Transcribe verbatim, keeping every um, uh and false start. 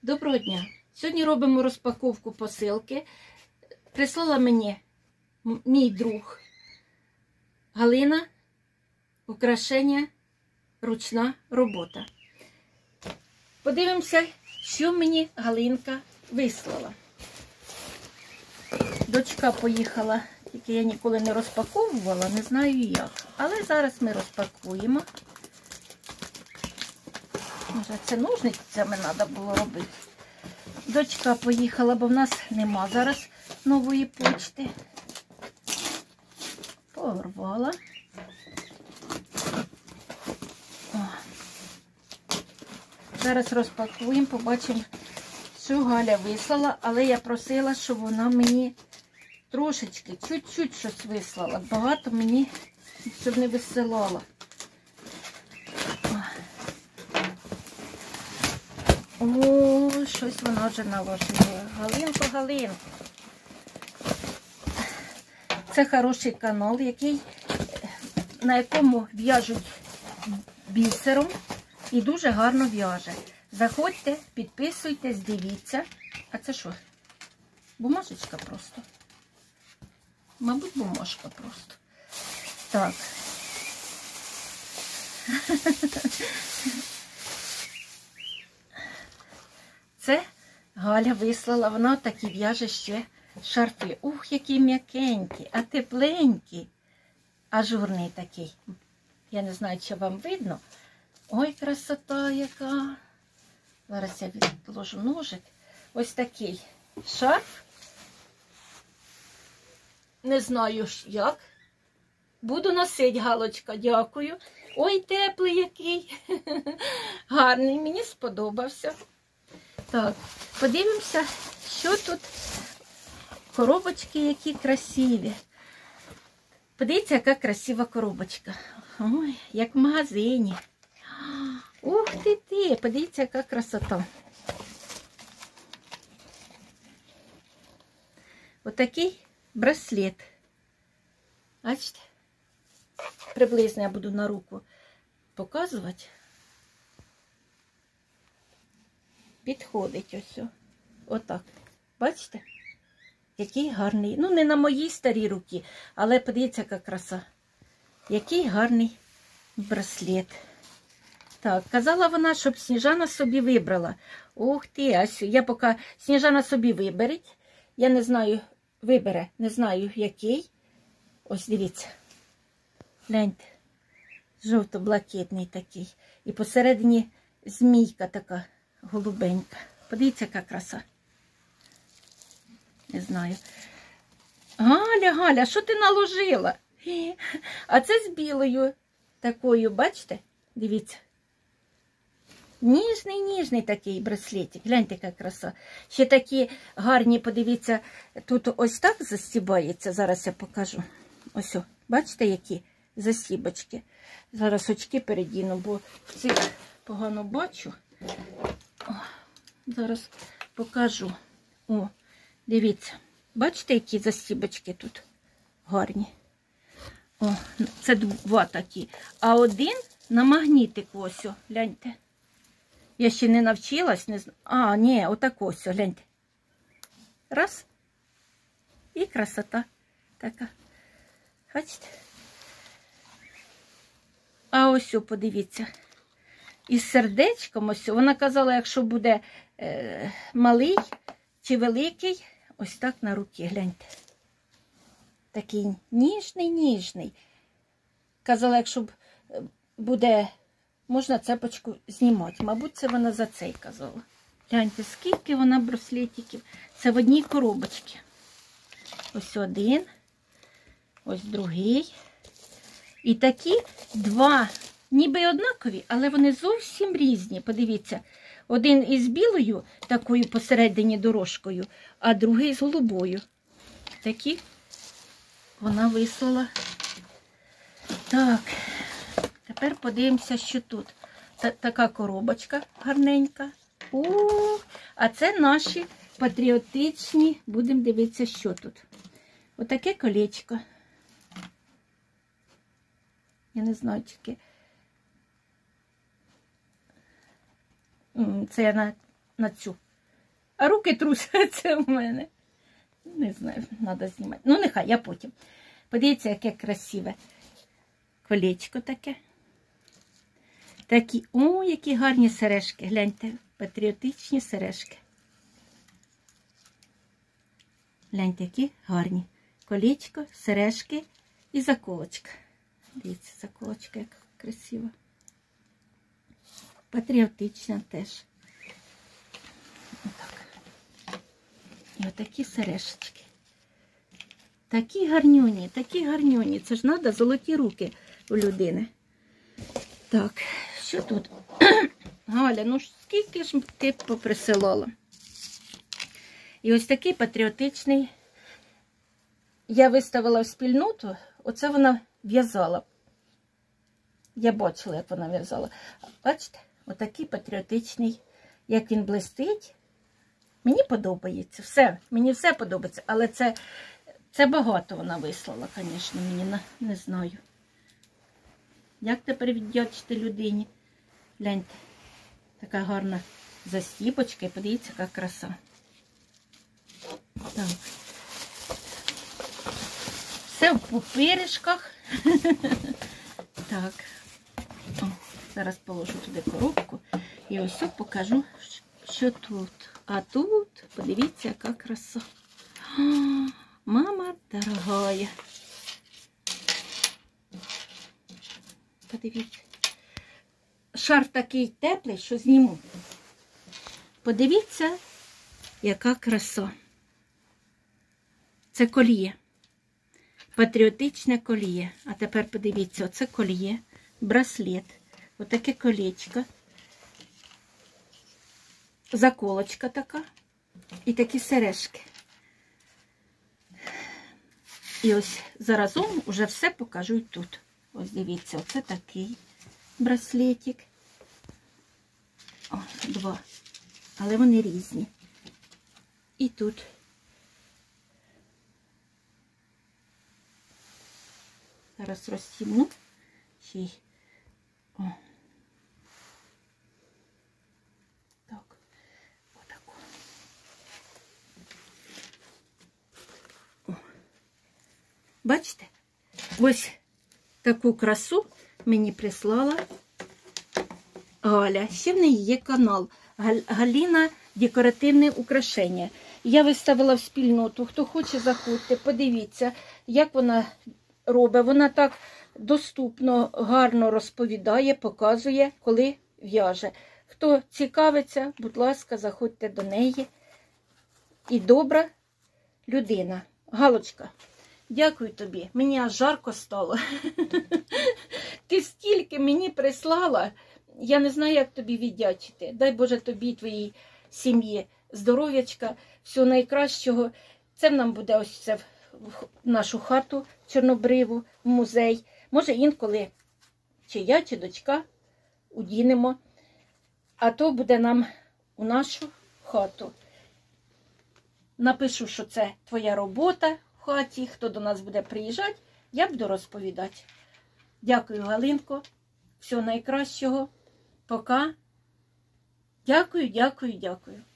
Доброго дня! Сьогодні робимо розпаковку посилки. Прислала мені мій друг Галина, украшення, ручна робота. Подивимося, що мені Галинка вислала. Дочка поїхала, тільки я ніколи не розпаковувала, не знаю як. Але зараз ми розпакуємо. Може, це ножницями треба було робити. Дочка поїхала, бо в нас нема зараз нової почти. Порвала. О. Зараз розпакуємо, побачимо, що Галя вислала, але я просила, щоб вона мені трошечки, чуть-чуть щось вислала. Багато мені, щоб не висилала. О, щось вона вже наложила. Галинко, Галинко. Це хороший канал, який, на якому в'яжуть бісером і дуже гарно в'яже. Заходьте, підписуйтесь, дивіться. А це що? Бумажечка просто. Мабуть, бумажка просто. Так. Це Галя вислала, вона такі в'яже ще шарфи. Ух, які м'якенькі, а тепленькі. Ажурний такий. Я не знаю, чи вам видно. Ой, красота яка. Зараз я відложу ножик. Ось такий шарф. Не знаю як. Буду носити, Галочка, дякую. Ой, теплий який. Гарний, мені сподобався. Так, подивимося, що тут. Коробочки які красиві. Подивіться, яка красива коробочка. Ой, як в магазині. Ух ти ти, подивіться, яка красота. Отакий браслет. Бачите? Приблизно я буду на руку показувати. Підходить ось. Отак. Бачите? Який гарний. Ну, не на моїй старій руці, але подивіться, яка краса. Який гарний браслет. Так, казала вона, щоб Сніжана собі вибрала. Ух ти, Асю, я поки Сніжана собі вибереть. Я не знаю, вибере, не знаю який. Ось дивіться. Гляньте. Жовто-блакитний такий. І посередині змійка така. Голубенька. Подивіться, яка краса. Не знаю. Галя, Галя, що ти наложила? А це з білою такою, бачите? Дивіться. Ніжний, ніжний такий браслетик. Гляньте, яка краса. Ще такі гарні, подивіться, тут ось так застібається. Зараз я покажу. Ось, о, бачите, які застібочки. Зараз очки передіну, бо в цих погано бачу. О, зараз покажу. О, дивіться. Бачите, які застібочки тут гарні? О, це два такі. А один на магнітику ось, гляньте. Я ще не навчилась, не знаю. А, ні, отак ось, гляньте. Раз. І красота така. Бачите? А ось, подивіться. Із сердечком ось. Вона казала, якщо буде е, малий чи великий, ось так на руки, гляньте. Такий ніжний, ніжний. Казала, якщо буде, можна цепочку знімати. Мабуть, це вона за цей казала. Гляньте, скільки вона браслетиків. Це в одній коробочці. Ось один, ось другий. І такі два, ніби однакові, але вони зовсім різні. Подивіться, один із білою, такою посередині дорожкою, а другий з голубою. Такі вона вислала. Так, тепер подивимося, що тут. Та, така коробочка гарненька. О, а це наші патріотичні, будемо дивитися, що тут. Отаке колечко. Я не знаю, тільки Це я на, на цю а руки трусяться в мене. Не знаю, треба знімати. Ну, нехай, я потім. Подивіться, яке красиве колечко таке. Такі, о, які гарні сережки. Гляньте, патріотичні сережки. Гляньте, які гарні. Колечко, сережки і заколочка. Дивіться, заколочка, як красиво. Патріотична теж. Отак. І отакі сережечки. Такі гарнюні, такі гарнюні. Це ж треба золоті руки у людини. Так, що тут? Галя, ну скільки ж ти поприсилала? І ось такий патріотичний. Я виставила в спільноту, оце вона в'язала. Я бачила, як вона в'язала. Бачите, отакий патріотичний, як він блистить. Мені подобається, все, мені все подобається, але це, це багато вона вислала, звісно, мені, не, не знаю. Як тепер віддячити людині? Гляньте, така гарна застіпочка, і подивіться, яка краса. Так. Все в пупиришках. Так. О, зараз положу туди коробку і ось покажу, що тут. А тут, подивіться, яка краса. О, мама дорогая. Подивіться. Шарф такий теплий, що зніму. Подивіться, яка краса. Це коліє. Патріотичне коліє. А тепер подивіться, оце коліє, браслет, отаке колечко, заколочка така і такі сережки. І ось заразом уже все покажу і тут. Ось дивіться, оце такий браслетик. О, два. Але вони різні. І тут. Зараз розтімну. Ще й. О. Так. Отаку. О. Бачите? Ось таку красу мені прислала Галя. Ще в неї є канал Галіна Декоративне украшення. Я виставила в спільноту. Хто хоче, заходьте, подивіться, як вона робить. Вона так доступно, гарно розповідає, показує, коли в'яже. Хто цікавиться, будь ласка, заходьте до неї. І добра людина. Галочка, дякую тобі. Мені аж жарко стало. Ти стільки мені прислала. Я не знаю, як тобі віддячити. Дай Боже тобі і твоїй сім'ї здоров'ячка, всього найкращого. Це нам буде ось це в нашу хату чорнобриву, в музей. Може, інколи чи я, чи дочка удінемо. А то буде нам у нашу хату. Напишу, що це твоя робота в хаті, хто до нас буде приїжджати, я буду розповідати. Дякую, Галинко. Всього найкращого. Пока. Дякую, дякую, дякую.